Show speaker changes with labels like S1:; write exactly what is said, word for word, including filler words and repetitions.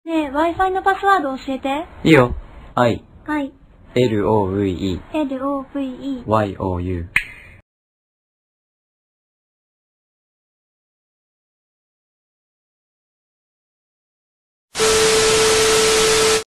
S1: ねえ、Wi-Fi のパスワード教えて。
S2: いいよ。I、
S1: はい。
S2: L O V E、
S1: L O V E、
S2: Y O U。